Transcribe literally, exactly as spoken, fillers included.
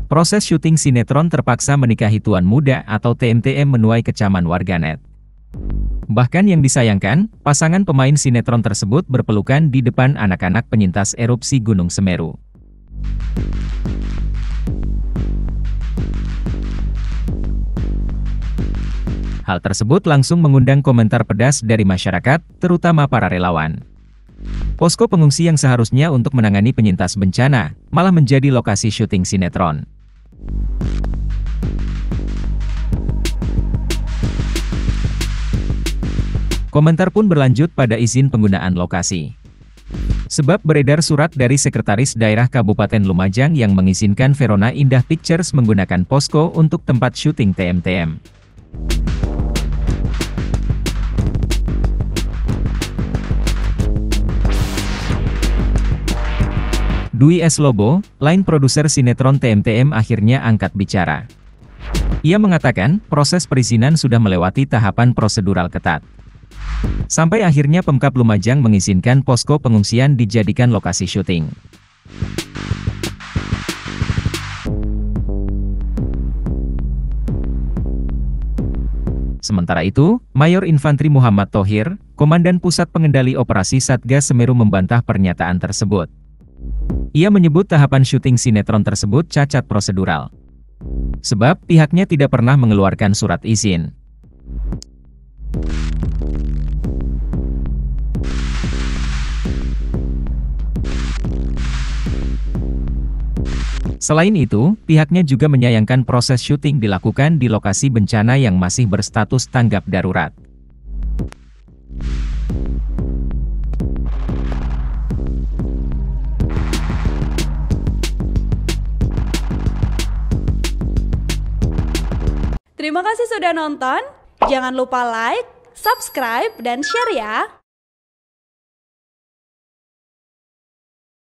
proses syuting sinetron terpaksa menikahi tuan muda atau T M T M menuai kecaman warganet. Bahkan yang disayangkan, pasangan pemain sinetron tersebut berpelukan di depan anak-anak penyintas erupsi Gunung Semeru. Hal tersebut langsung mengundang komentar pedas dari masyarakat, terutama para relawan. Posko pengungsi yang seharusnya untuk menangani penyintas bencana, malah menjadi lokasi syuting sinetron. Komentar pun berlanjut pada izin penggunaan lokasi. Sebab beredar surat dari Sekretaris Daerah Kabupaten Lumajang yang mengizinkan Verona Indah Pictures menggunakan posko untuk tempat syuting T M T M. Dwi S. Lobo, line produser sinetron T M T M akhirnya angkat bicara. Ia mengatakan, proses perizinan sudah melewati tahapan prosedural ketat. Sampai akhirnya Pemkab Lumajang mengizinkan posko pengungsian dijadikan lokasi syuting. Sementara itu, Mayor Infantri Muhammad Thohir, Komandan Pusat Pengendali Operasi Satgas Semeru membantah pernyataan tersebut. Ia menyebut tahapan syuting sinetron tersebut cacat prosedural. Sebab pihaknya tidak pernah mengeluarkan surat izin. Selain itu, pihaknya juga menyayangkan proses syuting dilakukan di lokasi bencana yang masih berstatus tanggap darurat. Terima kasih sudah nonton, jangan lupa like, subscribe, dan share ya!